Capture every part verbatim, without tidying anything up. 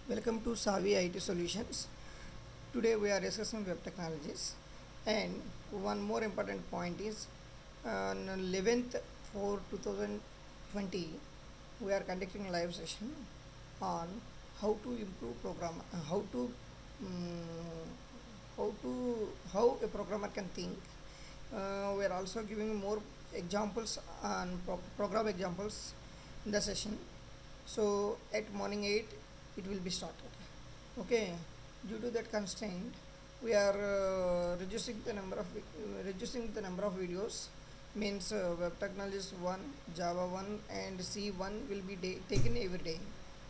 Welcome to Savi I T Solutions. Today we are discussing web technologies, and one more important point is on eleventh four twenty twenty we are conducting a live session on how to improve program uh, how to um, how to how a programmer can think. Uh, we are also giving more examples on pro- program examples in the session. So at morning eight it will be started. Okay, due to that constraint we are uh, reducing the number of vi- uh, reducing the number of videos. Means uh, web technologies one, Java one and C one will be day, taken every day.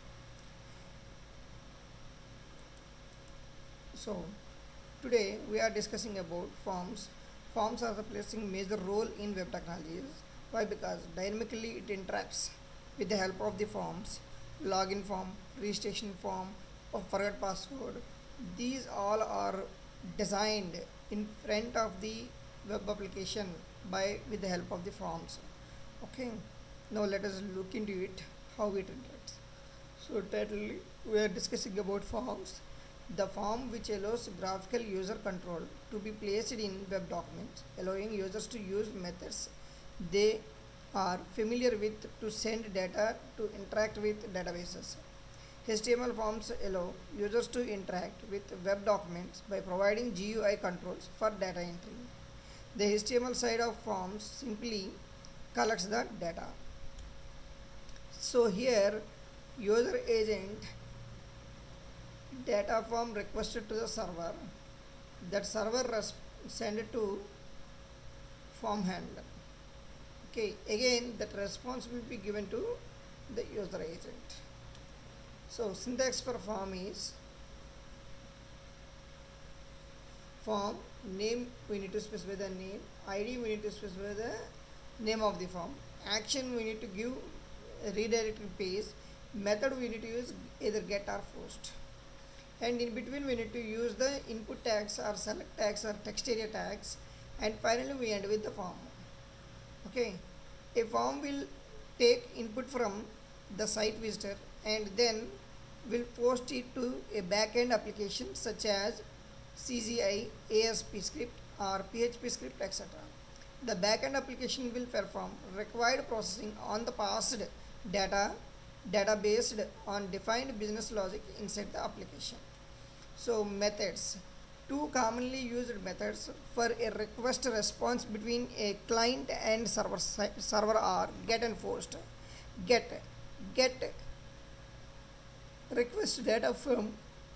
So today we are discussing about forms. Forms are playing major role in web technologies. Why? Because dynamically it interacts with the help of the forms, login form, registration form, or forget password. These all are designed in front of the web application by with the help of the forms. Okay. Now let us look into it how it interacts. So title we are discussing about forms. The form which allows graphical user control to be placed in web documents, allowing users to use methods they are familiar with to send data to interact with databases. H T M L forms allow users to interact with web documents by providing G U I controls for data entry. The H T M L side of forms simply collects the data. So here user agent data form requested to the server, that server res- send it to form handler. Okay, again that response will be given to the user agent. So syntax for form is form name, we need to specify the name, id we need to specify the name of the form, action we need to give a redirected page, method we need to use either get or post, and in between we need to use the input tags or select tags or text area tags, and finally we end with the form. Okay, a form will take input from the site visitor and then will post it to a backend application such as C G I, A S P script or P H P script, et cetera. The backend application will perform required processing on the passed data data based on defined business logic inside the application. So methods. Two commonly used methods for a request response between a client and server si- server are get and post. Get get request data from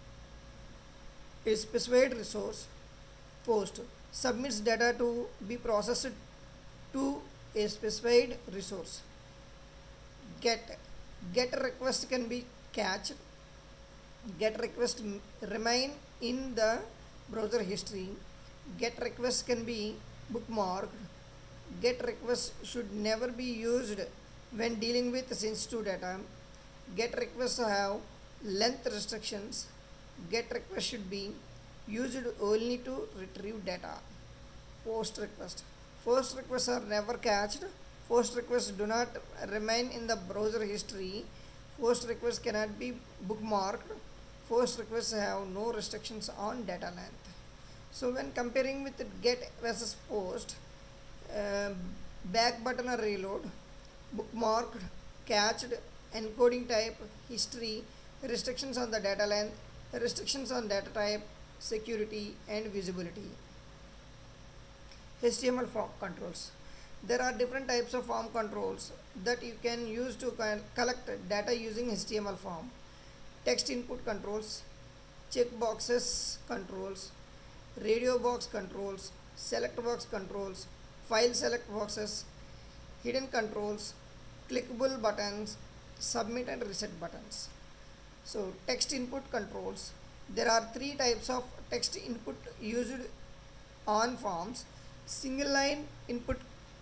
a specified resource. Post submits data to be processed to a specified resource. Get get request can be cached. Get request m- remain in the browser history. Get request can be bookmarked. Get request should never be used when dealing with sensitive data. Get requests have length restrictions. Get request should be used only to retrieve data. Post request. Post requests are never cached. Post requests do not remain in the browser history. Post requests cannot be bookmarked. Post requests have no restrictions on data length. So when comparing with get versus post, uh, back button or reload, bookmarked, cached, encoding type, history, restrictions on the data length, restrictions on data type, security and visibility. H T M L form controls. There are different types of form controls that you can use to con- collect data using H T M L form. Text input controls, checkboxes controls, radio box controls, select box controls, file select boxes, hidden controls, clickable buttons, submit and reset buttons. So text input controls. There are three types of text input used on forms: single line input,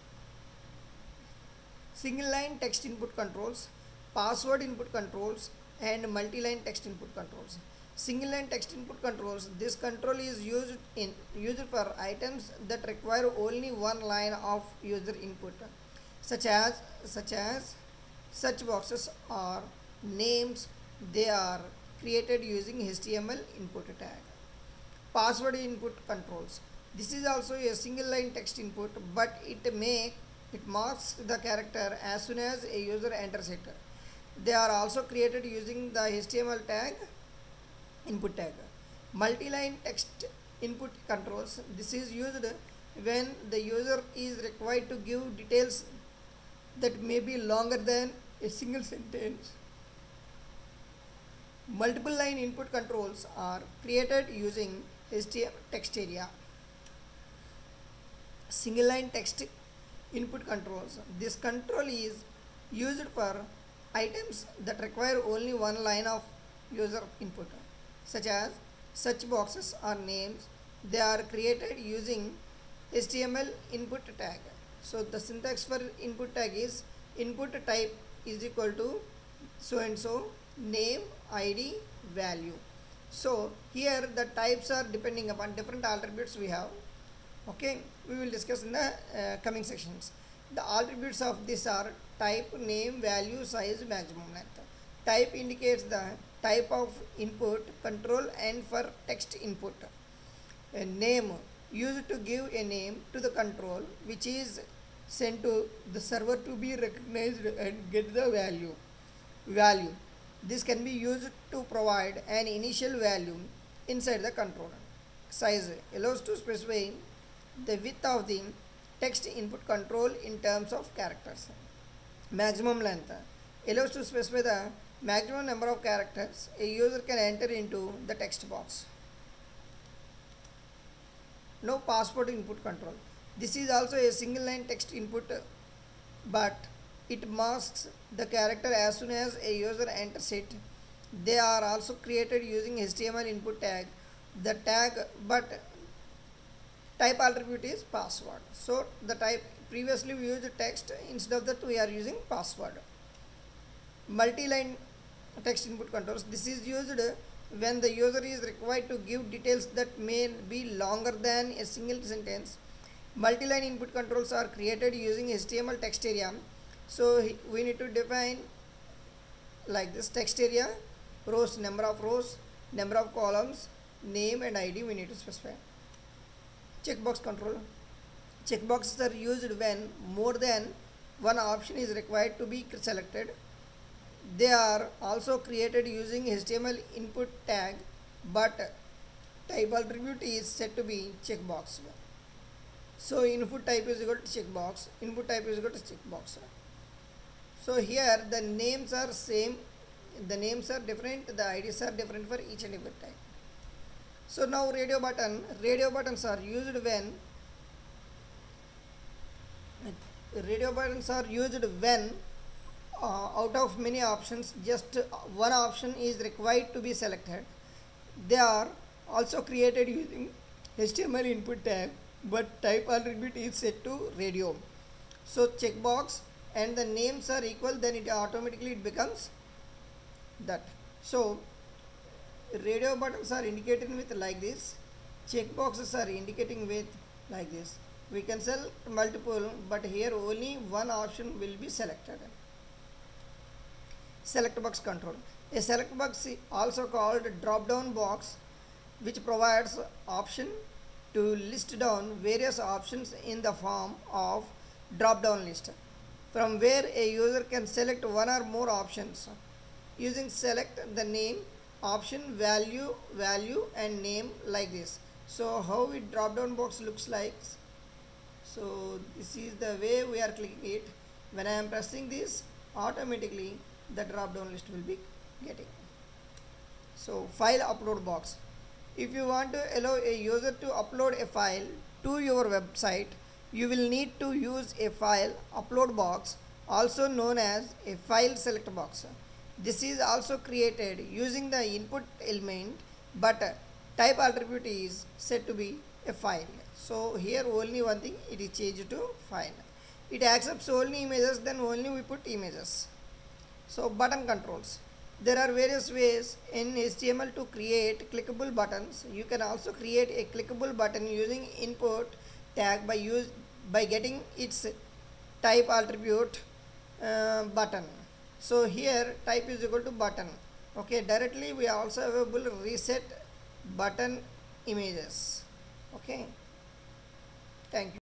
single line text input controls, password input controls, and multi-line text input controls. Single line text input controls. This control is used in used for items that require only one line of user input, such as such as search boxes or names. They are created using H T M L input tag. Password input controls. This is also a single line text input, but it may it marks the character as soon as a user enters it. They are also created using the H T M L tag input tag. Multi-line text input controls. This is used when the user is required to give details that may be longer than a single sentence. Multiple line input controls are created using H T M L text area. Single line text input controls. This control is used for items that require only one line of user input, such as search boxes or names. They are created using H T M L input tag. So the syntax for input tag is input type is equal to so and so, name, I D, value. So here the types are depending upon different attributes we have. Okay, we will discuss in the uh, coming sections. The attributes of this are type, name, value, size, maximum length. Type indicates the type of input, control, and for text input. A name used to give a name to the control, which is sent to the server to be recognized and get the value. Value. This can be used to provide an initial value inside the controller. Size allows to specify the width of the text input control in terms of characters. Maximum length allows to specify the maximum number of characters a user can enter into the text box. No password input control. This is also a single line text input, but it masks the character as soon as a user enters it. They are also created using H T M L input tag. The tag but type attribute is password. So the type previously we used text, instead of that we are using password. Multi-line text input controls. This is used when the user is required to give details that may be longer than a single sentence. Multi-line input controls are created using H T M L text area. So we need to define like this: text area, rows, number of rows, number of columns, name and I D we need to specify. Checkbox control. Checkboxes are used when more than one option is required to be selected. They are also created using H T M L input tag, but type attribute is set to be checkbox. So input type is equal to checkbox, input type is equal to checkbox. So here the names are same, the names are different, the I Ds are different for each and every type. So now radio button, radio buttons are used when radio buttons are used when uh, out of many options just one option is required to be selected. They are also created using H T M L input tag, but type attribute is set to radio. So checkbox and the names are equal, then it automatically it becomes that. So radio buttons are indicated with like this, checkboxes are indicating with like this. We can select multiple, but here only one option will be selected. Select box control. A select box is also called drop down box, which provides option to list down various options in the form of drop down list, from where a user can select one or more options. Using select the name, option, value, value and name like this. So how it drop down box looks like. So this is the way we are clicking it. When I am pressing this, automatically the drop down list will be getting. So file upload box. If you want to allow a user to upload a file to your website, you will need to use a file upload box, also known as a file select box. This is also created using the input element, but type attribute is set to be a file. So here only one thing, it is changed to file. It accepts only images, then only we put images. So button controls. There are various ways in H T M L to create clickable buttons. You can also create a clickable button using input tag by use by getting its type attribute uh, button. So here type is equal to button. Okay, directly we are also available reset button images. Okay, thank you.